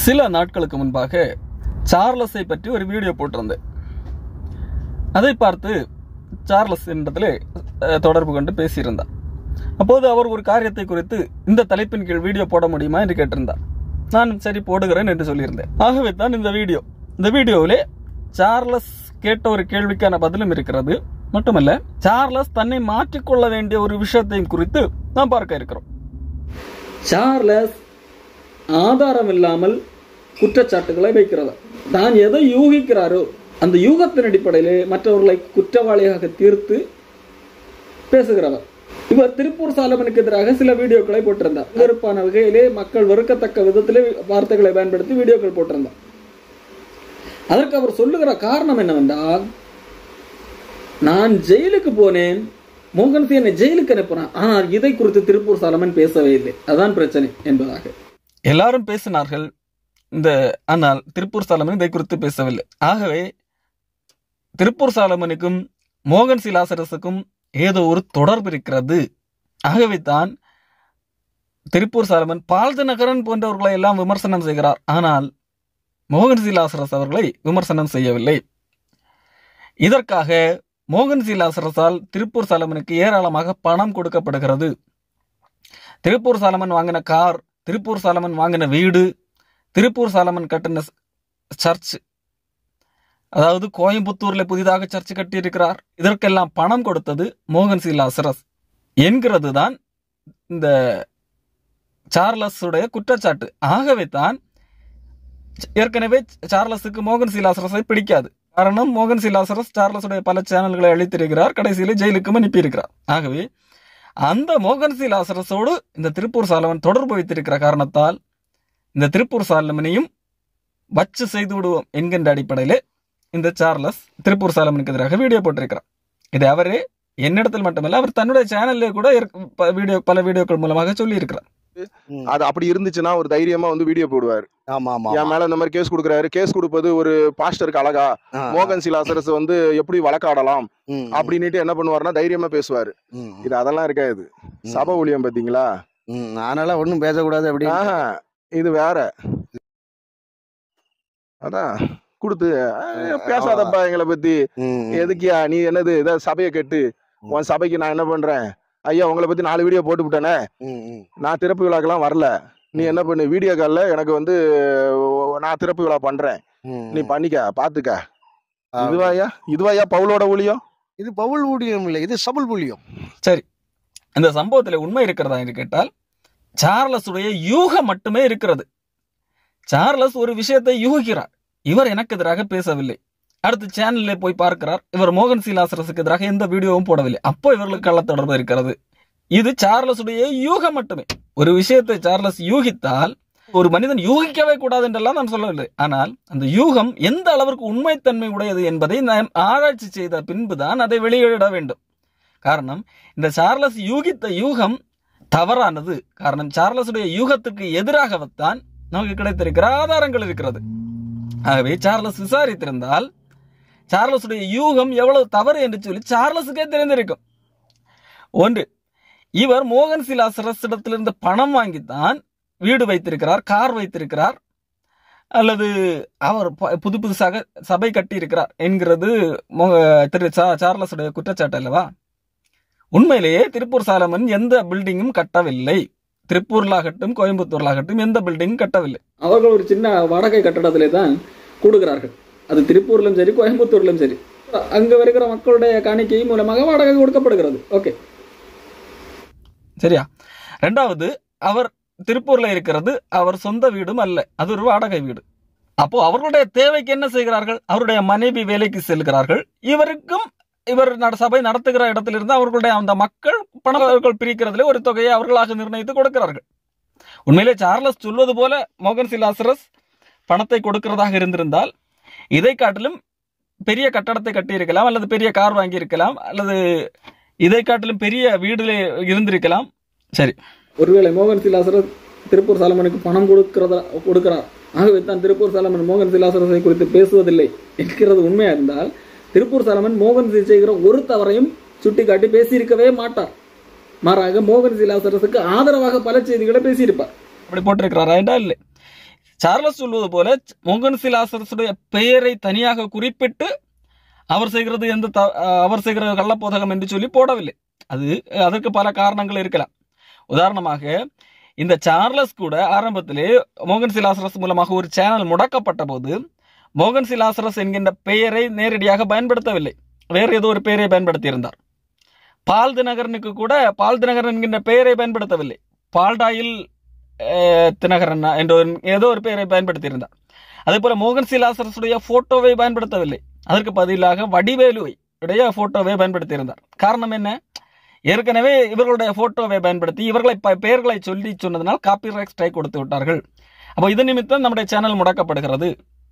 சில நாட்களுக்கு முன்பாக சார்லஸை பற்றி ஒரு வீடியோ போட்டிருந்தேன். அதை பார்த்து சார்லஸ் இடத்திலே தொடர்பு கொண்டு பேசியிருந்தார். அப்போது அவர் ஒரு காரியத்தை குறித்து இந்த தலைப்பின் கீழ் வீடியோ போட முடியுமா என்று கேட்டிருந்தார். நான் சரி போடுகிறேன் என்று சொல்லியிருந்தேன். ஆகவே தான் இந்த வீடியோவிலே சார்லஸ் கேட்ட ஒரு கேள்விக்கான பதிலும் இருக்கிறது. மட்டுமல்ல, சார்லஸ் தன்னை மாற்றிக்கொள்ள வேண்டிய ஒரு விஷயத்தையும் குறித்து நாம் பார்க்க இருக்கிறோம். சார்லஸ் ஆதாரம் இல்லாமல் குற்றச்சாட்டுகளை வைக்கிறவர். தான் எதை யூகிக்கிறாரோ அந்த யூகத்தின் அடிப்படையிலே மற்றவர்களை குற்றவாளியாக தீர்த்து பேசுகிறவர். இவர் திருப்பூர் சாலமனுக்கு எதிராக சில வீடியோக்களை போட்டிருந்தார். வெறுப்பான வகையிலே மக்கள் வெறுக்கத்தக்க விதத்திலே வார்த்தைகளை பயன்படுத்தி வீடியோக்கள் போட்டிருந்தார். அதற்கு அவர் சொல்லுகிற காரணம் என்னவென்றால், நான் ஜெயிலுக்கு போனேன், மோகன்சி என்னை ஜெயிலுக்கு அனுப்புறான், ஆனால் இதை குறித்து திருப்பூர் சாலமன் பேசவே இல்லை, அதான் பிரச்சனை என்பதாக எல்லாரும் பேசினார்கள். ஆனால் திருப்பூர் சாலமன் இதை குறித்து பேசவில்லை. ஆகவே திருப்பூர் சாலமனுக்கும் மோகன் சி லாசரஸுக்கும் ஏதோ ஒரு தொடர்பு இருக்கிறது. ஆகவே தான் திருப்பூர் சாலமன் பால்தநகரன் போன்றவர்களை எல்லாம் விமர்சனம் செய்கிறார், ஆனால் மோகன் சி லாசரஸ் அவர்களை விமர்சனம் செய்யவில்லை. இதற்காக மோகன் சி லாசரஸால் திருப்பூர் சாலமனுக்கு ஏராளமாக பணம் கொடுக்கப்படுகிறது. திருப்பூர் சாலமன் வாங்கின கார், திருப்பூர் சாலமன் வாங்கின வீடு, திருப்பூர் சாலமன் கட்டின சர்ச், அதாவது கோயம்புத்தூர்ல புதிதாக சர்ச் கட்டியிருக்கிறார், இதற்கெல்லாம் பணம் கொடுத்தது மோகன் சி லாசரஸ் என்கிறது தான் இந்த சார்லஸ் உடைய குற்றச்சாட்டு. ஆகவே தான் ஏற்கனவே சார்லஸுக்கு மோகன் சி லாசரஸை பிடிக்காது. காரணம், மோகன் சி லாசரஸ் சார்லஸுடைய பல சேனல்களை அழித்திருக்கிறார், கடைசியில் ஜெயிலுக்கும் அனுப்பியிருக்கிறார். ஆகவே அந்த மோகன் சி லாசரஸோடு இந்த திருப்பூர் சாலமன் தொடர்பு வைத்திருக்கிற காரணத்தால் இந்த திருப்பூர் சாலமனையும் வச்சு செய்து விடுவோம் என்கின்ற அடிப்படையிலே இந்த சார்லஸ் திருப்பூர் சாலமனுக்கு எதிராக வீடியோ போட்டிருக்கிறார். இது அவரே என்னிடத்தில் மட்டுமல்ல, அவர் தன்னுடைய சேனல்ல கூட பல வீடியோக்கள் மூலமாக சொல்லி இருக்கிறார். அது அப்படி இருந்துச்சுன்னா ஒரு தைரியமா வீடியோ போடுவாரு. என் மேல இந்த மாதிரி கேஸ் கொடுக்குறாரு, கேஸ் கொடுப்பது ஒரு பாஸ்டருக்கு அழகா, மோகன் சி லாசரஸ் எப்படி வழக்காடலாம் அப்படின்னுட்டு என்ன பண்ணுவாருன்னா தைரியமா பேசுவாரு. இது அதெல்லாம் இருக்காது. சபை ஊழியம் பாத்தீங்களா, அதனால ஒண்ணும் பேசக்கூடாது அப்படி. இது வேற. அதான் கொடுத்து பேசாதப்பா எங்களை பத்தி, எதுக்கியா நீ என்னது ஏதாவது சபையை கெட்டு உன் சபைக்கு நான் என்ன பண்றேன், ஐயா உங்களை பத்தி 4 வீடியோ போட்டு விட்டேனே, நான் திறப்பு விழாக்கெல்லாம் வரல, நீ என்ன பண்ணு வீடியோ கால்ல எனக்கு நான் திறப்பு விழா பண்றேன், நீ பண்ணிக்க பாத்துக்க. இதுவாயா பவுலோட ஊழியம்? இது பவுல் ஊழியம் இல்லை, இது சபுல் ஊழியம். சரி, இந்த சம்பவத்துல உண்மை இருக்கிறதா என்று கேட்டால் சார்லஸ் உடைய யூகம் மட்டுமே இருக்கிறது. சார்லஸ் ஒரு விஷயத்தை யூகிக்கிறார், இவர் எனக்கு எதிராக பேசவில்லை. அடுத்து சேனல்ல போய் பார்க்கிறார், இவர் மோகன் சி லாசரஸுக்கு எதிராக எந்த வீடியோவும் போடவில்லை. அப்போ இவர்களுக்கு கள்ள தொடர்பு இருக்கிறது. இது சார்லஸ் உடைய யூகம் மட்டுமே. ஒரு விஷயத்தை சார்லஸ் யூகித்தால், ஒரு மனிதன் யூகிக்கவே கூடாது என்றெல்லாம் நான் சொல்லவில்லை, ஆனால் அந்த யூகம் எந்த அளவிற்கு உண்மைத்தன்மை உடையது என்பதை நாம் ஆராய்ச்சி செய்த பின்புதான் அதை வெளியிட வேண்டும். காரணம், இந்த சார்லஸ் யூகித்த யூகம் தவறானது. காரணம், சார்லஸுடைய யூகத்துக்கு எதிராகத்தான் நமக்கு கிடைத்திருக்கிற ஆதாரங்கள் இருக்கிறது. ஆகவே சார்லஸ் விசாரித்திருந்தால் சார்லஸுடைய யூகம் எவ்வளவு தவறு என்று சொல்லி சார்லஸுக்கே தெரிந்திருக்கும். ஒன்று, இவர் மோகன் சி லாசரஸ் இடத்திலிருந்து பணம் வாங்கித்தான் வீடு வைத்திருக்கிறார், கார் வைத்திருக்கிறார், அல்லது அவர் புதுசாக சபை கட்டி இருக்கிறார் என்கிறது திரு சார்லஸுடைய குற்றச்சாட்டு அல்லவா? உண்மையிலேயே திருப்பூர் சாலமன் எந்த பில்டிங்கும் கட்டவில்லை. திருப்பூர்லாகட்டும் கோயம்புத்தூர்லாகட்டும் எந்த பில்டிங்கும் கட்டவில்லை. அவர்கள் ஒரு சின்ன வாடகை கட்டடத்திலே தான் கூடுகிறார்கள். அது திருப்பூர்லும் சரி கோயம்புத்தூர்லும் சரி, அங்க வருகிற மக்களுடைய காணிக்கை மூலமாக வாடகை கொடுக்கப்படுகிறது. ஓகே, சரியா? ரெண்டாவது, அவர் திருப்பூர்ல இருக்கிறது அவர் சொந்த வீடும் அல்ல, அது ஒரு வாடகை வீடு. அப்போ அவர்களுடைய தேவைக்கு என்ன செய்கிறார்கள்? அவருடைய மனைவி வேலைக்கு செல்கிறார்கள். இவர் சபை நடத்துகிற இடத்திலிருந்து அவர்களுடைய அந்த மக்கள் பணம் பிரிக்கிறதுல ஒரு தொகையை அவர்களாக நிர்ணயித்து கொடுக்கிறார்கள். உண்மையிலே சார்லஸ் சொல்வது போல மோகன் சி லாசரஸ் பணத்தை கொடுக்கிறதாக இருந்திருந்தால் இதை காட்டிலும் பெரிய கட்டடத்தை கட்டியிருக்கலாம், அல்லது பெரிய கார் வாங்கி இருக்கலாம், அல்லது இதை காட்டிலும் பெரிய வீடுல இருந்திருக்கலாம். சரி, ஒருவேளை மோகன் சி லாசரஸ் திருப்பூர் சாலமனுக்கு பணம் கொடுக்கிறார், ஆகவே தான் திருப்பூர் சாலமன் மோகன் சி லாசரஸை குறித்து பேசுவதில்லை என்கிறது உண்மையா இருந்தால், திருப்பூர் சாலமன் மோகன் சி செய்கிற ஒரு தவறையும் சுட்டிக்காட்டி பேசியிருக்கவே மாட்டார். மாறாக மோகன் சி லாசரஸுக்கு ஆதரவாக பல செய்திகளை பேசியிருப்பார். அப்படி போட்டிருக்கிறாரா என்றால் இல்லை. சார்லஸ் சொல்வது போல மோகன்சி லாசரஸுடைய பெயரை தனியாக குறிப்பிட்டு அவர் செய்கிறது கள்ளப்போதகம் என்று சொல்லி போடவில்லை. அதற்கு பல காரணங்கள் இருக்கலாம். உதாரணமாக இந்த சார்லஸ் கூட ஆரம்பத்திலே மோகன்சி லாசரஸ் மூலமாக ஒரு சேனல் முடக்கப்பட்ட போது மோகன்சி லாசரஸ் என்கின்ற பெயரை நேரடியாக பயன்படுத்தவில்லை, வேறு ஏதோ ஒரு பெயரை பயன்படுத்தி இருந்தார். பால் தினகரனுக்கு கூட பால் தினகரன் என்கின்ற பெயரை பயன்படுத்தவில்லை, பால்டாயில் தினகரன் என்ற ஏதோ ஒரு பெயரை பயன்படுத்தி இருந்தார். அதே போல மோகன்சி லாசரஸுடைய போட்டோவை பயன்படுத்தவில்லை, அதற்கு பதிலாக வடிவேலுவை உடைய போட்டோவை பயன்படுத்தி இருந்தார். காரணம் என்ன? ஏற்கனவே இவர்களுடைய போட்டோவை பயன்படுத்தி இவர்களை பெயர்களை சொல்லி சொன்னதனால் காப்பிரைட் ஸ்ட்ரைக் கொடுத்து விட்டார்கள். அப்போ இது நிமித்தம் நம்முடைய சேனல் முடக்கப்படுகிறது.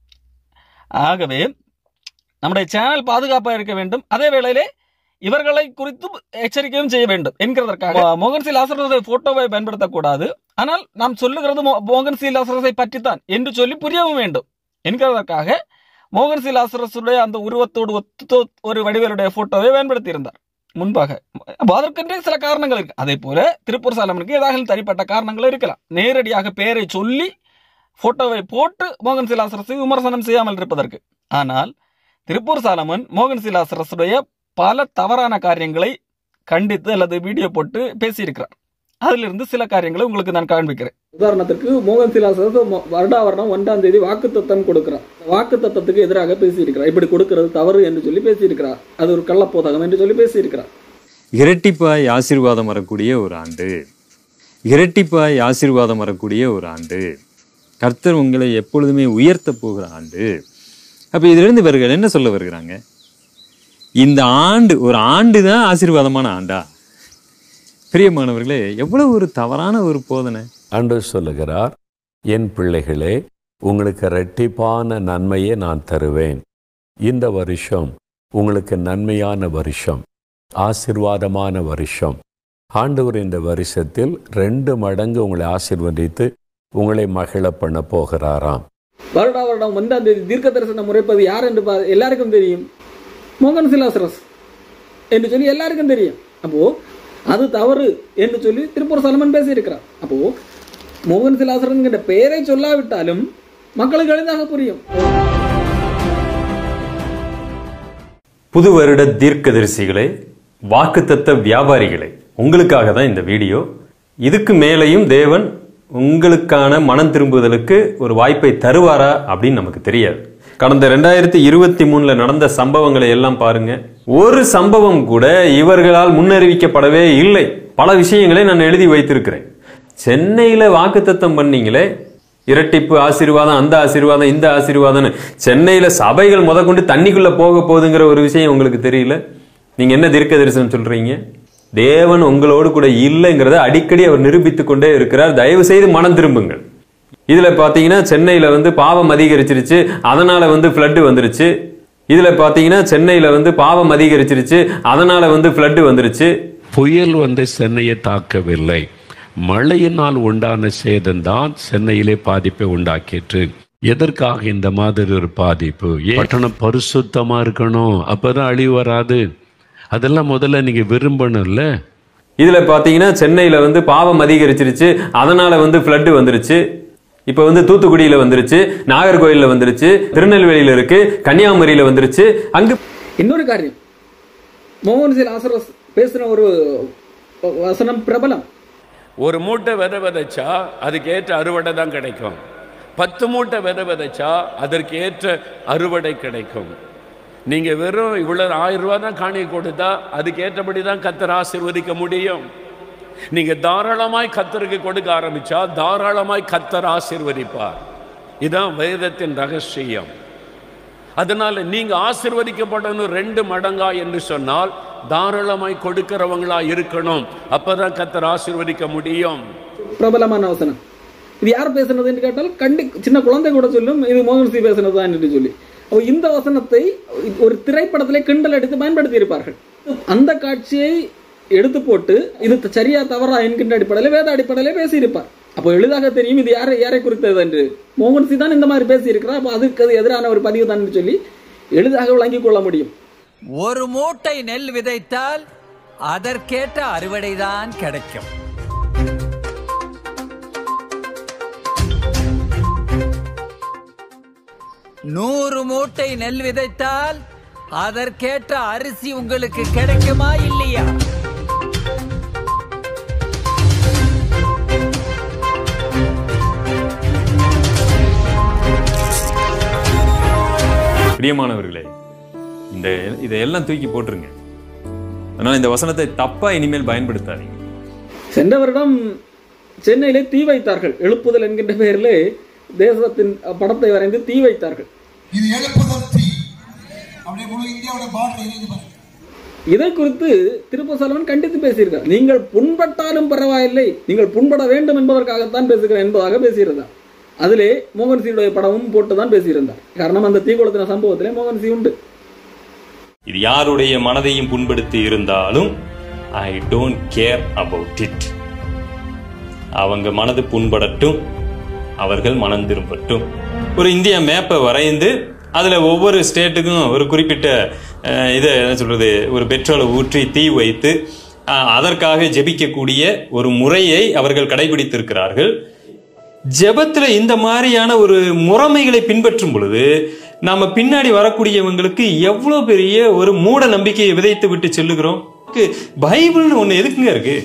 ஆகவே நம்முடைய சேனல் பாதுகாப்பாக இருக்க வேண்டும், அதே வேளையிலே இவர்களை குறித்து எச்சரிக்கையும் செய்ய வேண்டும் என்கிறதற்காக மோகன்சி லாசரஸை போட்டோவை பயன்படுத்தக்கூடாது, ஆனால் நாம் சொல்லுகிறது மோகன்சி லாசரஸை பற்றித்தான் என்று சொல்லி புரியவும் வேண்டும் என்கிறதற்காக மோகன்சி லாசரஸுடைய அந்த உருவத்தோடு ஒத்து ஒரு வடிவேலுடைய போட்டோவை பயன்படுத்தி இருந்தார் முன்பாக. அதற்கென்றே சில காரணங்கள் இருக்கு. அதே போல திருப்பூர் சாலமனுக்கு ஏதாவது தனிப்பட்ட காரணங்கள் இருக்கலாம். நேரடியாக பெயரை சொல்லி போட்டோவை போட்டு மோகன்சி லாசரஸை விமர்சனம் செய்யாமல் இருப்பதற்கு. ஆனால் திருப்பூர் சாலமன் மோகன்சி லாசரஸுடைய பல தவறான காரியங்களை கண்டித்து அல்லது வீடியோ போட்டு பேசியிருக்கிறார். அதிலிருந்து சில காரியங்களை உங்களுக்கு நான் காண்பிக்கிறேன். உதாரணத்திற்கு மோகன்சி லாசரஸ் வருடாவரணம் 1ஆம் தேதி வாக்குத்தத்தம் கொடுக்கிறார். வாக்குத்தத்தத்துக்கு எதிராக பேசியிருக்கிறார். இப்படி கொடுக்கிறது தவறு என்று சொல்லி பேசியிருக்கிறார். அது ஒரு கள்ளப்போதகம் என்று சொல்லி பேசியிருக்கிறார். இரட்டிப்பாய் ஆசீர்வாதம் வரக்கூடிய ஒரு ஆண்டு, இரட்டிப்பாய் ஆசீர்வாதம் வரக்கூடிய ஒரு ஆண்டு, கர்த்தர் உங்களை எப்பொழுதுமே உயர்த்த போகிற ஆண்டு. அப்ப இதிலிருந்து இவர்கள் என்ன சொல்ல வருகிறாங்க? இந்த ஆண்டு ஒரு ஆண்டு தான் ஆசீர்வாதமான ஆண்டா? பிரியமானவர்களே, எவ்வளவு ஒரு தவறான ஒரு போதனை. ஆண்டவர் சொல்லுகிறார், என் பிள்ளைகளே, உங்களுக்கு இரட்டிப்பான நன்மையை நான் தருவேன். இந்த வருஷம் உங்களுக்கு நன்மையான வருஷம், ஆசீர்வாதமான வருஷம். ஆண்டவர் இந்த வருஷத்தில் 2 மடங்கு உங்களை ஆசீர்வதித்து உங்களை மகிழ பண்ண போகிறாராம். வருடம் 1ஆம் தேதி தீர்க்க தரிசனம் முறைப்பது யார் என்று எல்லாருக்கும் தெரியும், மோகன்சி லாசரஸ் என்று சொல்லி எல்லாருக்கும் தெரியும். அப்போ அது தவறு என்று சொல்லி திருப்பூர் சாலமன் பேசியிருக்கிறார். அப்போ மோகன்சி லாசரஸ் என்ற பெயரை சொல்லாவிட்டாலும் மக்களுக்கு எளிதாக புரியும். புது வருட தீர்க்கதரிசிகளே, வாக்குத்தத்த வியாபாரிகளே, உங்களுக்காக தான் இந்த வீடியோ. இதுக்கு மேலேயும் தேவன் உங்களுக்கான மனம் திரும்புதலுக்கு ஒரு வாய்ப்பை தருவாரா அப்படின்னு நமக்கு தெரியாது. கடந்த 2023 நடந்த சம்பவங்களை எல்லாம் பாருங்க. ஒரு சம்பவம் கூட இவர்களால் முன்னறிவிக்கப்படவே இல்லை. பல விஷயங்களை நான் எழுதி வைத்திருக்கிறேன். சென்னையில வாக்குத்தத்தம் பண்ணீங்களே, இரட்டிப்பு ஆசீர்வாதம், அந்த ஆசீர்வாதம், இந்த ஆசீர்வாதம், சென்னையில சபைகள் முதற்கொண்டு தண்ணிக்குள்ள போக போகுதுங்கிற ஒரு விஷயம் உங்களுக்கு தெரியல. நீங்க என்ன தீர்க்க தரிசனம் சொல்றீங்க? தேவன் உங்களோடு கூட இல்லைங்கிறத அடிக்கடி அவர் நிரூபித்துக் கொண்டே இருக்கிறார். தயவு செய்து மனம் திரும்புங்கள். இதுல பாத்தீங்கன்னா சென்னையில பாவம் அதிகரிச்சிருச்சு, அதனால ஃப்ளட் வந்துருச்சு. இதுல பாத்தீங்கன்னா சென்னையில பாவம் அதிகரிச்சிருச்சு, அதனால ஃப்ளட் வந்துருச்சு. புயல் சென்னையை தாக்கவில்லை, மழையினால் உண்டான சேதம்தான் சென்னையிலே பாதிப்பை உண்டாக்கிற்று. எதற்காக இந்த மாதிரி ஒரு பாதிப்பு? பட்டணம் பரிசுத்தமா இருக்கணும், அப்பதான் அழிவு வராது. அதெல்லாம் முதல்ல நீங்க விரும்பணும்ல. இதுல பாத்தீங்கன்னா சென்னையில பாவம் அதிகரிச்சிருச்சு, அதனால ஃப்ளட் வந்துருச்சு. இப்ப தூத்துக்குடியில வந்துருச்சு, நாகர்கோயில்ல வந்துருச்சு, திருநெல்வேலியில இருக்கு, கன்னியாகுமரியில வந்துருச்சு. அங்கு இன்னொரு காரியம், மோகன்சி லாசரஸ் பேசின ஒரு வசனம் பிரபலம். ஒரு மூட்டை விதை விதைச்சா அதுக்கு ஏற்ற அறுவடை தான் கிடைக்கும். 10 மூட்டை விதை விதைச்சா அதற்கு ஏற்ற அறுவடை கிடைக்கும். நீங்க வெறும் இவ்வளவு 1000 ரூபாய் தான் காணி கொடுத்தா அதுக்கு ஏற்றபடி தான் கர்த்தர் ஆசீர்வதிக்க முடியும். நீங்க தாராளமாய் கர்த்தருக்கு கொடுக்க ஆரம்பிச்சா தாராளமாய் கர்த்தர் ஆசீர்வதிப்பார். இதுதான் வேதத்தின் ரகசியம். அதனால நீங்க ஆசீர்வதிக்கப்படணும் 2 மடங்கா என்று சொன்னால் தாராளமாய் கொடுக்கிறவங்களா இருக்கணும். அப்பதான் கர்த்தர் ஆசீர்வதிக்க முடியும். பிரபலமான வசனம். இது யார் பேசுனது என்று கேட்டால் சின்ன குழந்தை கூட சொல்லும் இது மோகன்சி பேசுனதுதான் என்று சொல்லி. இந்த வசனத்தை ஒரு திரைப்படத்திலே கிண்டல் எடுத்து பயன்படுத்தி இருப்பார்கள். அந்த காட்சியை எடுத்து போட்டு இது சரியா தவறா என்கின்ற அடிப்படையில் வேத அடிப்படையிலே பேசியிருப்பார். அப்போ எளிதாக தெரியும் இது யாரை குறித்தது என்று. மோகன்சி தான் இந்த மாதிரி பேசி இருக்கிறார், அப்போ அதுக்கு எதிரான ஒரு பதிவு தான் சொல்லி எளிதாக விளங்கிக் கொள்ள முடியும். ஒரு மூட்டை நெல் விதைத்தால் அதற்கேற்ற அறுவடைதான் கிடைக்கும். 100 மூட்டை நெல் விதைத்தால் அதற்கேற்ற அரிசி உங்களுக்கு கிடைக்குமா இல்லையா? பிரியமானவர்களே, இதையெல்லாம் தூக்கி போட்டுருங்க. அதனால இந்த வசனத்தை தப்பா இனிமேல் பயன்படுத்தாதீங்க. சென்ற வருடம் சென்னையிலே தீ வைத்தார்கள். எழுப்புதல் என்கின்ற பெயரிலே தேசத்தின் படத்தை வரைந்து தீ வைத்தார்கள். இதை குறித்து திருப்பசலவன் கண்டித்து பேசியிருக்கார். நீங்கள் புண்பட்டாலும் பரவாயில்லை, நீங்கள் புண்பட வேண்டும் என்பதற்காகத்தான் பேசுகிறேன் என்பதாக பேசியிருந்தார். அதிலே மோகன்சியுடைய படமும் போட்டுதான் பேசியிருந்தார். காரணம் அந்த தீக்குளத்தின சம்பவத்திலே மோகன்சி உண்டு. இது யாருடைய மனதையும் புண்படுத்தி இருந்தாலும் I don't care about it. அவங்க மனது புண்படட்டும், அவர்கள் மனம் திரும்பட்டும். ஒரு இந்திய மேப்பை வரைந்து அதில் ஒவ்வொரு ஸ்டேட்டுக்கும் ஒரு குறிப்பிட்ட இதை என்ன சொல்றது, ஒரு பெட்ரோலை ஊற்றி தீ வைத்து அதற்காக ஜெபிக்கக்கூடிய ஒரு முறையை அவர்கள் கடைபிடித்திருக்கிறார்கள். ஜெபத்தில் இந்த மாதிரியான ஒரு முறைமைகளை பின்பற்றும் பொழுது நாம பின்னாடி வரக்கூடியவங்களுக்கு எவ்வளோ பெரிய ஒரு மூட நம்பிக்கையை விதைத்து விட்டு செல்லுகிறோம். பைபிள்னு ஒன்று எதுக்குங்க இருக்கு?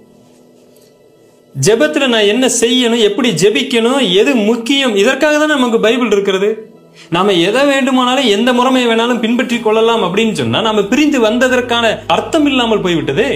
ஜெபத்தில் நான் என்ன செய்யணும், எப்படி ஜெபிக்கணும், எது முக்கியம், இதற்காக தான் நமக்கு பைபிள் இருக்கிறது. நாம எதை வேண்டுமானாலும் எந்த முறைமையை வேணாலும் பின்பற்றி கொள்ளலாம் அப்படின்னு சொன்னா நாம பிரிந்து வந்ததற்கான அர்த்தம் இல்லாமல் போய்விட்டது.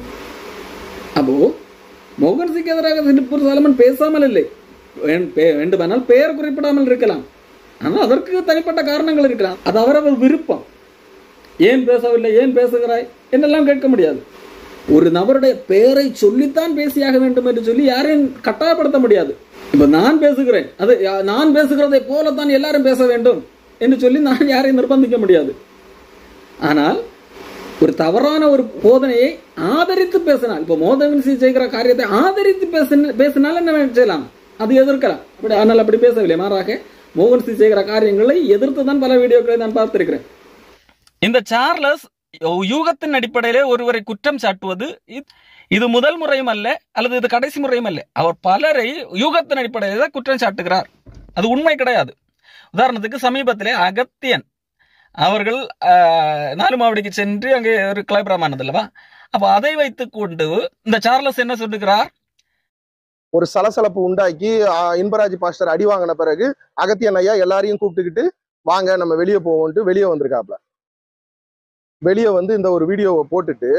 அப்போ மோகன்சிக்கு எதிராக திருப்பசலவன் பேசாமல் இல்லை, வேண்டுமானால் பெயர் குறிப்பிடாமல் இருக்கலாம். ஆனால் அதற்கு தனிப்பட்ட காரணங்கள் இருக்கலாம். அது அவரவர் விருப்பம். ஏன் பேசவில்லை, ஏன் பேசுகிறாய் என்னெல்லாம் கேட்க முடியாது. ஒரு நபருடைய பெயரை சொல்லித்தான் பேசியாக வேண்டும் என்று சொல்லி யாரையும் கட்டாயப்படுத்த முடியாது. இப்ப நான் பேசுகிறேன், அது நான் பேசுகிறதை போலத்தான் எல்லாரும் பேச வேண்டும் என்று சொல்லி நான் யாரையும் நிர்பந்திக்க முடியாது. ஆனால் ஒரு தவறான ஒரு போதனையை ஆதரித்து பேசினால், இப்ப மோகன்சி செய்கிற காரியத்தை ஆதரித்து பேசினால் என்ன செய்யலாம், அது எதிர்க்கலாம். ஆனால் அப்படி பேசவில்லை. மாறாக மோகன்சி செய்கிற காரியங்களை எதிர்த்து தான் பல வீடியோக்களை நான் பார்த்திருக்கிறேன். இந்த சார்லஸ் யூகத்தின் அடிப்படையிலே ஒருவரை குற்றம் சாட்டுவது இது முதல் முறையும் அல்ல, அல்லது இது கடைசி முறையும் அல்ல. அவர் பலரை யூகத்தின் அடிப்படையில குற்றம் சாட்டுகிறார். அது உண்மை கிடையாது. உதாரணத்துக்கு சமீபத்திலே அகத்தியன் அவர்கள் நாலுமாவடிக்கு சென்று அங்கே ஒரு கிளைபிரமானது அல்லவா, அப்ப அதை வைத்துக் கொண்டு இந்த சார்லஸ் என்ன சொல்லுகிறார், ஒரு சலசலப்பு உண்டாக்கி இன்பராஜ் பாஸ்டர் அடி வாங்கின பிறகு அகத்தியன் ஐயா எல்லாரையும் கூப்பிட்டுக்கிட்டு வாங்க நம்ம வெளியே போவோம்ட்டு வெளியே வந்திருக்காப்ல. வெளியே வந்து இந்த ஒரு வீடியோவை போட்டுட்டு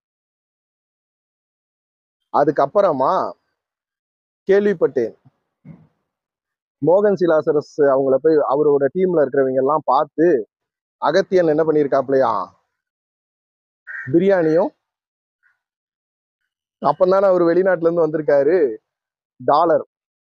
அதுக்கப்புறமா கேள்விப்பட்டேன் மோகன் சிலாசரஸ் அவங்கள போய் அவரோட டீம்ல இருக்கிறவங்க எல்லாம் பார்த்து அகத்தியன் என்ன பண்ணியிருக்காப்லையா, பிரியாணியும் அப்பந்தானே அவர் வெளிநாட்டுல இருந்து வந்திருக்காரு, டாலர்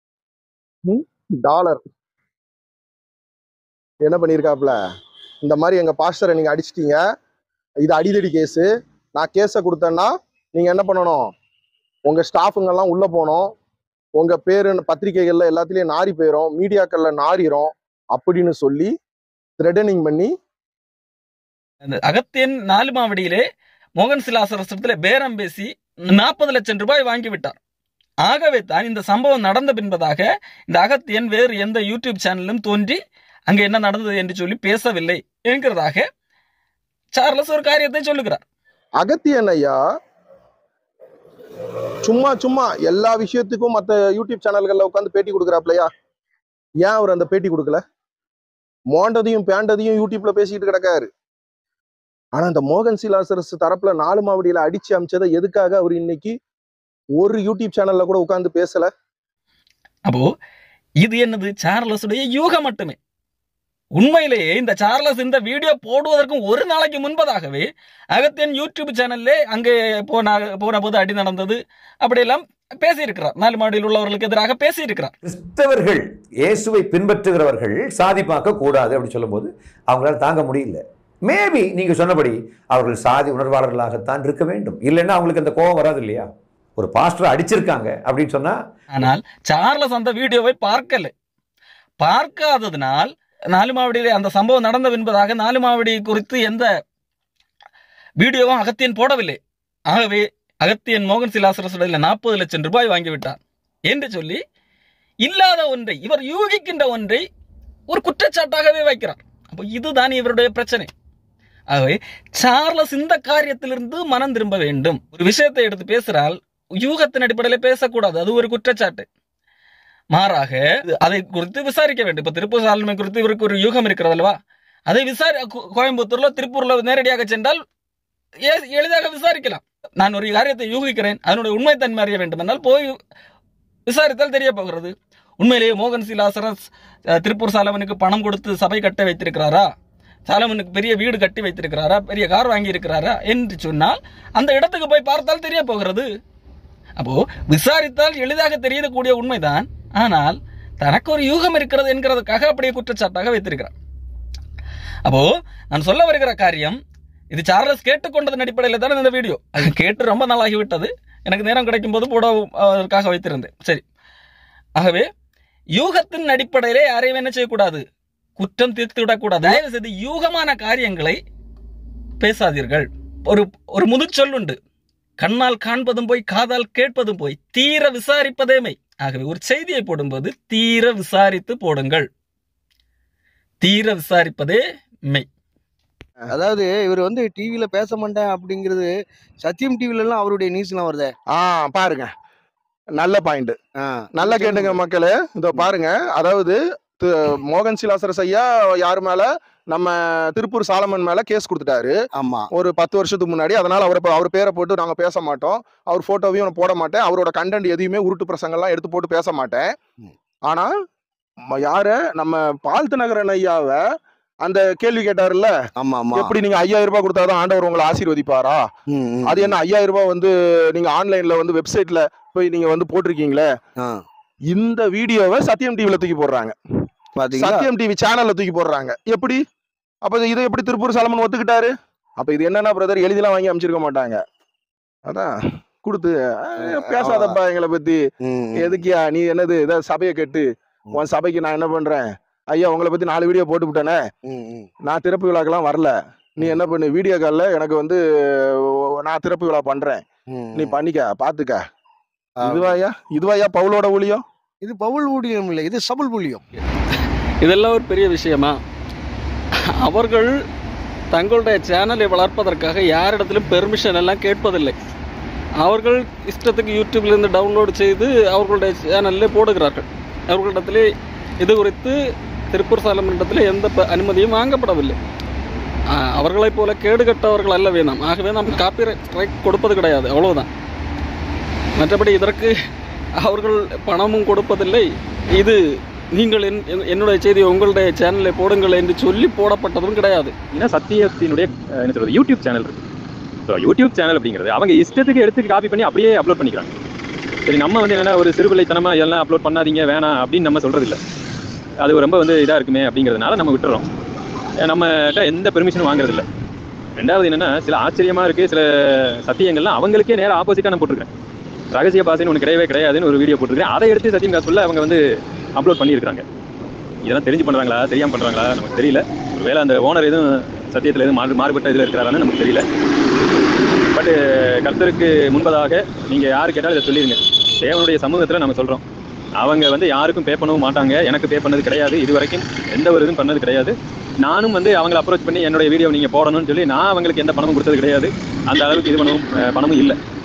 என்ன பண்ணியிருக்காப்ல, இந்த மாதிரி எங்க பாஸ்டரை நீங்க அடிச்சிட்டீங்க, இது அடிதடி கேஸு, நான் கேஸை கொடுத்தேன்னா நீங்க என்ன பண்ணணும், உங்க ஸ்டாஃபுங்கெல்லாம் உள்ள போனோம், உங்க பேரு பத்திரிகைகள்ல எல்லாத்துலயும் நாரி போயிரும், மீடியாக்கள்ல நாரிரும் அப்படின்னு சொல்லி த்ரெட்டனிங் பண்ணி அகத்தியன் நாலுமாவடியிலே மோகன் சிலாசரசத்துல பேரம் பேசி 40 லட்சம் ரூபாய் வாங்கிவிட்டார். ஆகவே தான் இந்த சம்பவம் நடந்த பின்பதாக இந்த அகத்தியன் வேறு எந்த யூடியூப் சேனலும் தோன்றி அங்க என்ன நடந்தது என்று சொல்லி பேசவில்லை என்கிறதாக சார்லஸ் ஒரு காரியத்தை சொல்லுகிறார். அகத்தியன் ஐயா சும்மா எல்லா விஷயத்துக்கும் மற்ற யூடியூப் சேனல்கள்ல உட்காந்து பேட்டி கொடுக்குறாப்லையா, ஏன் அவர் அந்த பேட்டி கொடுக்கல? மோண்டதையும் பேண்டதையும் யூடியூப்ல பேசிக்கிட்டு கிடக்காரு. ஆனா இந்த மோகன் சிலாசரஸ் தரப்புல நாலுமாவடியில அடிச்சு அமைச்சதை எதுக்காக அவர் இன்னைக்கு ஒரு யூடியூப் சேனல்ல கூட உட்கார்ந்து பேசல? அப்போ இது என்னது, சார்லஸுடைய யூகம் மட்டுமே. உண்மையிலேயே இந்த சார்லஸ் இந்த வீடியோ போடுவதற்கும் ஒரு நாளைக்கு முன்பதாகவே அகத்தியன் யூடியூப் சேனல்ல அங்கே போன போது அடி நடந்தது அப்படியெல்லாம் பேசியிருக்கிறார். நாலுமாவடியில் உள்ளவர்களுக்கு எதிராக பேசியிருக்கிறார். கிறிஸ்தவர்கள் இயேசுவை பின்பற்றுகிறவர்கள் சாதி பார்க்க கூடாது அப்படின்னு சொல்லும் போது அவங்களால தாங்க முடியல. மேபி நீங்க சொன்னபடி அவர்கள் சாதி உணர்வாளர்களாகத்தான் இருக்க வேண்டும், இல்லைன்னா அவங்களுக்கு அந்த கோபம் வராது இல்லையா? ஒரு பாஸ்டர் அடிச்சிருக்காங்க அப்படின்னு சொன்னா. ஆனால் சார்லஸ் அந்த வீடியோவை பார்க்காததினால் நாலுமாவடியிலே அந்த சம்பவம் நடந்த என்பதாக நாலுமாவடி குறித்து எந்த வீடியோவும் அகத்தியன் போடவில்லை. ஆகவே அகத்தியன் மோகன் சிலாசரசுடைய 40 லட்சம் ரூபாய் வாங்கிவிட்டார் என்று சொல்லி இல்லாத ஒன்றை, இவர் யூகிக்கின்ற ஒன்றை ஒரு குற்றச்சாட்டாகவே வைக்கிறார். அப்போ இதுதான் இவருடைய பிரச்சனை. ஆகவே சார்லஸ் இந்த காரியத்திலிருந்து மனம் திரும்ப வேண்டும். ஒரு விஷயத்தை எடுத்து பேசுறால் யூகத்தின் அடிப்படையில் பேசக்கூடாது, அது ஒரு குற்றச்சாட்டு. மாறாக அதை குறித்து விசாரிக்க வேண்டும். இப்ப திருப்பூர் சாலமனை குறித்து இவருக்கு ஒரு யூகம் இருக்கிறது அல்லவா, அதை கோயம்புத்தூர்ல திருப்பூர்ல நேரடியாக சென்றால் எளிதாக விசாரிக்கலாம். நான் ஒரு காரியத்தை யூகிக்கிறேன், அதனுடைய உண்மைத்தன்மை அறிய வேண்டும் என்றால் போய் விசாரித்தால் தெரிய போகிறது. உண்மையிலேயே மோகன் சி லாசரஸ் திருப்பூர் சாலமனுக்கு பணம் கொடுத்து சபை கட்ட வைத்திருக்கிறாரா, சாலமனுக்கு பெரிய வீடு கட்டி வைத்திருக்கிறாரா, பெரிய கார் வாங்கி இருக்கிறாரா என்று சொன்னால் அந்த இடத்துக்கு போய் பார்த்தால் தெரிய போகிறது. அப்போ விசாரித்தால் எளிதாக தெரியக்கூடிய உண்மைதான். ஆனால் தனக்கு ஒரு யூகம் இருக்கிறது என்கிறதுக்காக அப்படியே குற்றச்சாட்டாக வைத்திருக்கிறார். அப்போ நான் சொல்ல வருகிற காரியம், இது சார்லஸ் கேட்டுக்கொண்டதன் அடிப்படையில் தான் இந்த வீடியோ. அது கேட்டு ரொம்ப நாளாகிவிட்டது, எனக்கு நேரம் கிடைக்கும் போது போடுவதற்காக வைத்திருந்தேன். சரி, ஆகவே யூகத்தின் அடிப்படையிலே யாரையும் என்ன செய்யக்கூடாது, குற்றம் தீர்த்து விடக்கூடாது. தயவு செய்து யூகமான காரியங்களை பேசாதீர்கள். ஒரு முதுச்சொல் உண்டு, கண்ணால் காண்பதும் போய் காதால் கேட்பதும் போய் தீர விசாரிப்பதே மெய். ஆகவே ஒரு செய்தியை போடும்போது தீர விசாரித்து போடுங்கள். தீர விசாரிப்பதே மெய். அதாவது இவர் வந்து டிவில பேச மாட்டேன் அப்படிங்கிறது சத்தியம் டிவில எல்லாம் அவருடைய நியூஸ் எல்லாம் வருதே. பாருங்க, நல்ல பாயிண்ட், நல்லா கேட்டுங்க மக்களே. இதோ பாருங்க, அதாவது மோகன் சி லாசரஸ் ஐயா யாரு மேல, நம்ம திருப்பூர் சாலமன் மேல கேஸ் கொடுத்துட்டாரு. ஆமா, ஒரு 10 வருஷத்துக்கு முன்னாடி. அதனால அவர் பேரை போட்டு நாங்க பேச மாட்டோம், அவர் போட்டோவையும் போட மாட்டேன், அவரோட கண்டென்ட் எதையுமே உருட்டு பிரசங்கெல்லாம் எடுத்து போட்டு பேச மாட்டேன். ஆனா யார நம்ம பால்த்து நகரன் ஐயாவை அந்த கேள்வி கேட்டாருல்ல, எப்படி நீங்க 5000 ரூபாய் கொடுத்தாதான் ஆண்டவர் உங்களை ஆசீர்வதிப்பாரா, அது என்ன 5000 ரூபாய் வந்து நீங்க ஆன்லைன்ல வந்து வெப்சைட்ல போய் நீங்க வந்து போட்டிருக்கீங்களே, இந்த வீடியோவை சத்தியம் டிவில தூக்கி போடுறாங்க, சத்தியம் டிவி சேனல்ல தூக்கி போடுறாங்க. எப்படி அப்ப இதை எப்படி திருப்பூர் சாலமன் ஒத்துக்கிட்டாரு? அப்ப இது என்னன்னா பிரதர், எழுதிலாம் வாங்கி அமைச்சிருக்க மாட்டாங்க, அதான் கொடுத்து பேசாதப்பா எங்களை பத்தி, எதுக்கியா நீ என்னது இதை சபையை கெட்டு உன் சபைக்கு நான் என்ன பண்றேன், ஐயா உங்களை பத்தி 4 வீடியோ போட்டு விட்டேனே, நான் திறப்பு விழாக்கெல்லாம் வரல, நீ என்ன பண்ணு வீடியோ கால்ல எனக்கு வந்து நான் திறப்பு விழா பண்றேன், நீ பண்ணிக்க பாத்துக்க. இதுவாயா பவுலோட ஊழியம்? இது பவுல் ஊழியம் இல்லை, இது சபல் ஊழியம். இதெல்லாம் ஒரு பெரிய விஷயமா? அவர்கள் தங்களுடைய சேனலை வளர்ப்பதற்காக யாரிடத்திலும் பெர்மிஷன் எல்லாம் கேட்பதில்லை. அவர்கள் இஷ்டத்துக்கு யூடியூப்லேருந்து டவுன்லோடு செய்து அவர்களுடைய சேனலில் போடுகிறார்கள். அவர்களிடத்திலே இது குறித்து திருப்பூர் சாலமனிடத்தில் எந்த அனுமதியும் வாங்கப்படவில்லை. அவர்களைப் போல கேடுகட்டவர்கள் அல்லவே நாம். ஆகவே நாம் காப்பிரைட் கொடுப்பது கிடையாது, அவ்வளவுதான். மற்றபடி இதற்கு அவர்கள் பணமும் கொடுப்பதில்லை. இது நீங்கள் என்னுடைய செய்தி உங்களுடைய சேனலில் போடுங்கள் என்று சொல்லி போடப்பட்டதும் கிடையாது. ஏன்னா சத்தியத்தினுடைய என்ன சொல்றது யூடியூப் சேனல் இருக்கு. ஸோ யூடியூப் சேனல் அப்படிங்கிறது அவங்க இஷ்டத்துக்கு எடுத்து காப்பி பண்ணி அப்படியே அப்லோட் பண்ணிக்கிறாங்க. சரி, நம்ம வந்து என்னென்னா ஒரு சிறுபிள்ளைத்தனமா எல்லாம் அப்லோட் பண்ணாதீங்க வேணாம் அப்படின்னு நம்ம சொல்றது இல்லை. அது ரொம்ப வந்து இதாக இருக்குமே அப்படிங்கிறதுனால நம்ம விட்டுறோம். நம்மகிட்ட எந்த பெர்மிஷனும் வாங்குறதில்ல. ரெண்டாவது என்னென்னா சில ஆச்சரியமாக இருக்குது, சில சத்தியங்கள்லாம் அவங்களுக்கே நேராக ஆப்போசிட்டாக நான் போட்டிருக்கேன். ரகசிய பாசைன்னு ஒன்று கிடையவே கிடையாதுன்னு ஒரு வீடியோ போட்டிருக்கேன். அதை எடுத்து சத்தியம் காசுல அவங்க வந்து அப்லோட் பண்ணியிருக்காங்க. இதெல்லாம் தெரிஞ்சு பண்ணுறாங்களா தெரியாமல் பண்ணுறாங்களா நமக்கு தெரியல. ஒருவேளை அந்த ஓனர் எதுவும் சத்தியத்தில் எதுவும் மாறுபட்ட இதில் இருக்கிறாரான்னு நமக்கு தெரியல. பட் கர்த்தருக்கு முன்பதாக நீங்கள் யார் கேட்டாலும் இதை சொல்லிடுங்க. தேவனுடைய சமூகத்தில் நம்ம சொல்கிறோம், அவங்க வந்து யாருக்கும் பே பண்ணவும் மாட்டாங்க. எனக்கு பே பண்ணது கிடையாது, இது வரைக்கும் எந்த ஒரு இதுவும் பண்ணது கிடையாது. நானும் வந்து அவங்களை அப்ரோச் பண்ணி என்னுடைய வீடியோ நீங்கள் போடணும்னு சொல்லி நான் அவங்களுக்கு எந்த பணமும் கொடுத்தது கிடையாது. அந்த அளவுக்கு இது பணமும் இல்லை.